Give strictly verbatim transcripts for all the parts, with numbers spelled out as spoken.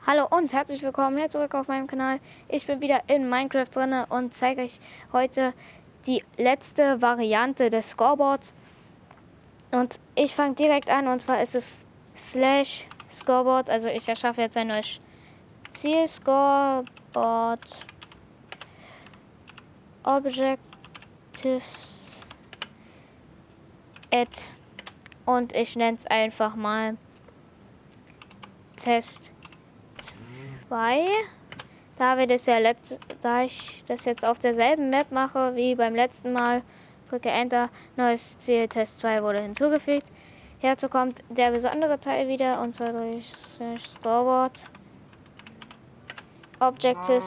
Hallo und herzlich willkommen hier zurück auf meinem Kanal. Ich bin wieder in Minecraft drin und zeige euch heute die letzte Variante des Scoreboards. Und ich fange direkt an, und zwar ist es slash Scoreboard. Also ich erschaffe jetzt ein neues Ziel. Scoreboard Objectives Add. Und ich nenne es einfach mal Test zwei. Da wir das ja letzt, da ich das jetzt auf derselben Map mache wie beim letzten Mal, drücke Enter, neues Ziel Test zwei wurde hinzugefügt. Hierzu kommt der besondere Teil wieder, und zwar durch Scoreboard Objectives.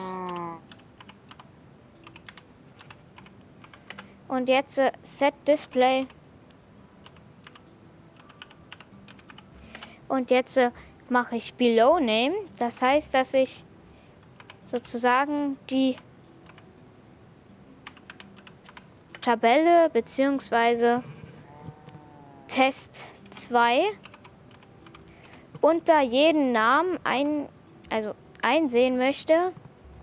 Und jetzt äh, Set Display. Und jetzt äh, mache ich Below Name. Das heißt, dass ich sozusagen die Tabelle bzw. Test zwei unter jeden Namen ein, also einsehen möchte,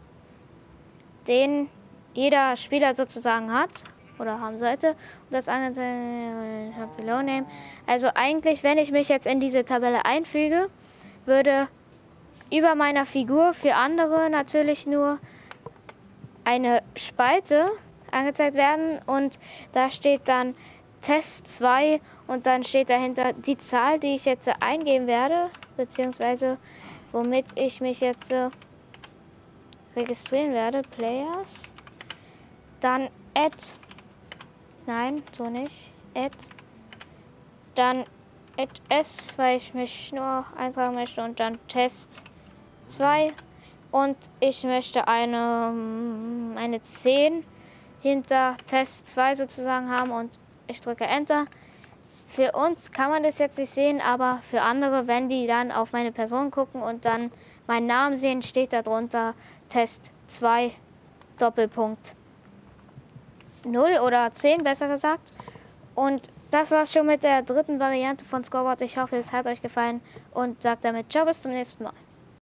den jeder Spieler sozusagen hat oder haben sollte. Und das angezeigt Below Name. Also eigentlich, wenn ich mich jetzt in diese Tabelle einfüge, würde über meiner Figur für andere natürlich nur eine Spalte angezeigt werden, und da steht dann Test zwei und dann steht dahinter die Zahl, die ich jetzt eingeben werde, beziehungsweise womit ich mich jetzt registrieren werde. Players, dann Add, nein, so nicht, Add, dann Add S, weil ich mich nur eintragen möchte, und dann Test zwei, und ich möchte eine, eine zehn hinter Test zwei sozusagen haben, und ich drücke Enter. Für uns kann man das jetzt nicht sehen, aber für andere, wenn die dann auf meine Person gucken und dann meinen Namen sehen, steht da drunter Test zwei Doppelpunkt null oder zehn, besser gesagt. Und das war's schon mit der dritten Variante von Scoreboard. Ich hoffe, es hat euch gefallen und sagt damit ciao, bis zum nächsten Mal.